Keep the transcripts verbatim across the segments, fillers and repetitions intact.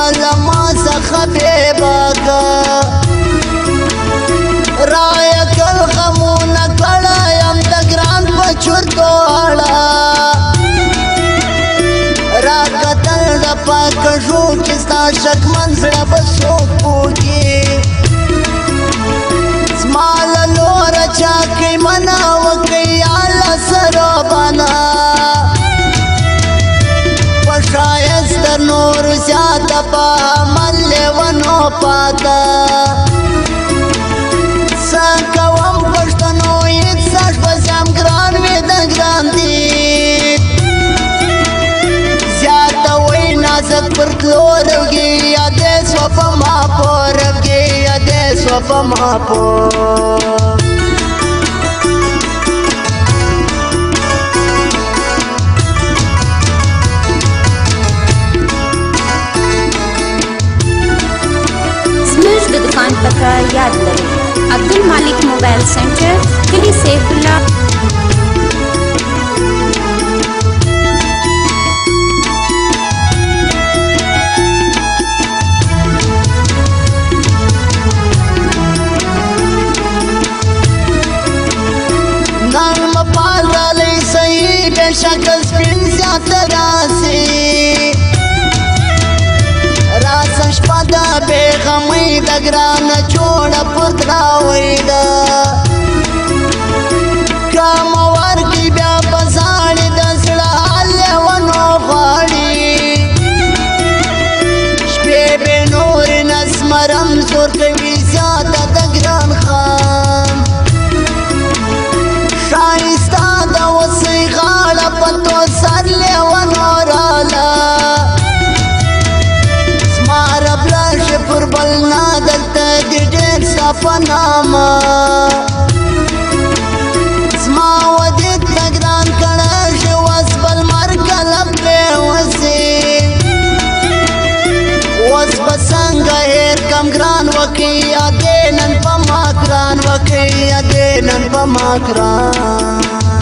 لما څخه بېباکه رایه کل غمونه کړه یم د ګران په چورتو اړه را کتل د پاکژو کې ستا شکمن زړه به څوک پوکي زما له لوره چا کوي منع وکړئ الله سروبانه په ښایست د نورو زیاته په عمل لیونو پاته څه کوم پښتنو هېڅ سږ به زم ګران وي د ګران دي زیاته وی نازک پر تلو روږي یادې سوه په ما په روږي یادې سوه په ما په زموږ د دکان پته یاد لرئ عبدالمالک موبایل سنټر کلي سیف الله نن مپال رالی صحیح بېشکه سپین زیاته راسي راسه شپه د بېغمۍ د ګرانه جوړه پر دراوۍ ده که مه ورکړي بیا به زاړې د زړه حال لیونو غواړي شپې بې نورې نسمرم زور کوي زیاته د ګران خان ښایسته د اوسۍ غاړه په تو سر لیونو راله زما رب لاشه پر بل نه دلته دې ډېر ستا په نامه زما ودې ته ګران کړی شي اوس به لمر کله پرېوځي اوس به څنګه هېر کم ګران وکړي یادې نن په ما ګران وکړي یادې نن په ما ګران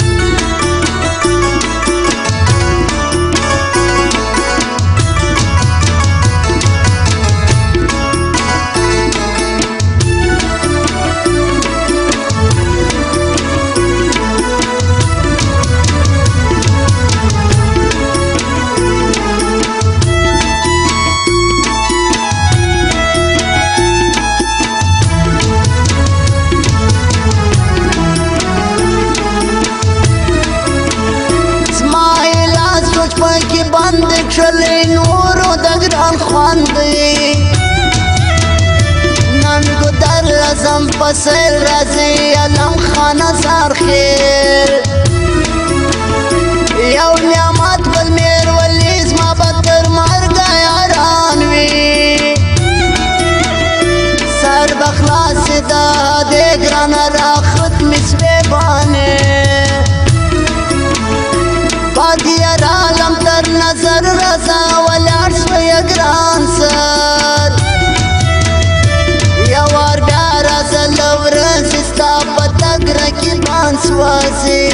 پکې بند کړلې نورو د ګران خواندې نن ګودر لازم په سر راځي علم خانه سار خیر یو نعمت بل میر ولی زما به تر مرګه یاران وي سر به خلاصې ده دې ګرانه را ختمې سوې بانې بادیه رالم تر نظر رضا ولاړ شویه ګران سر یو وار بیا راځه له ورځې ستا په تګ رقیبان سوځي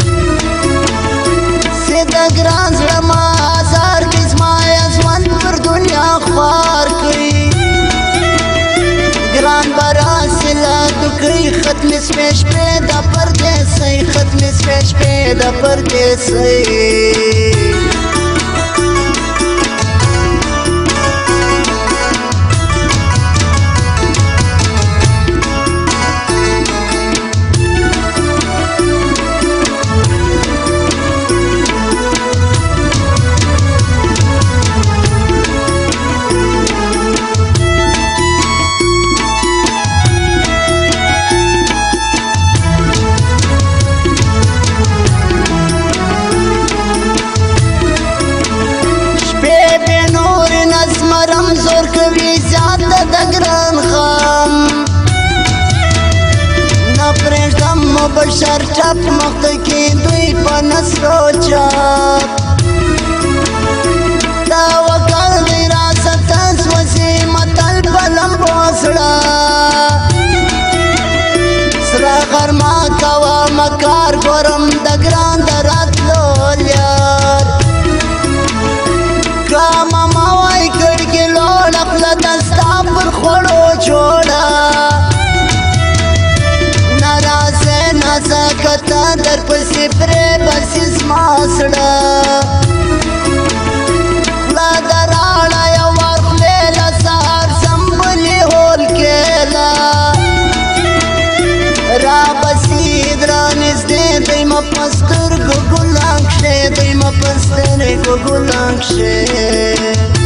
چې د ګران زړه ما ازار کړي زما یې ژوند پر دنیا خوار کړي ګران به راسې له دوکۍ ختمې سوې شپې د پردیسۍ ختمې سوې شپې د پردیسۍ زور کوي زیاته د ګران خام نه پرېږدم مبشر چپ مخته کې دوی په نثرو چاپ دا وکړ دی راسه تس وسې متل په لمبو زړه سره غرمه کوه مکار ګورم د ګران د راتلو یار که ماما وای کړکۍ لوړ زما سړه خوله ده راړه یو وار خولې له سهار سمبلې هول کېله رابسي درانږدې دی مه په سترګو ګلان کښې دی مه په سترګو ګلان کښې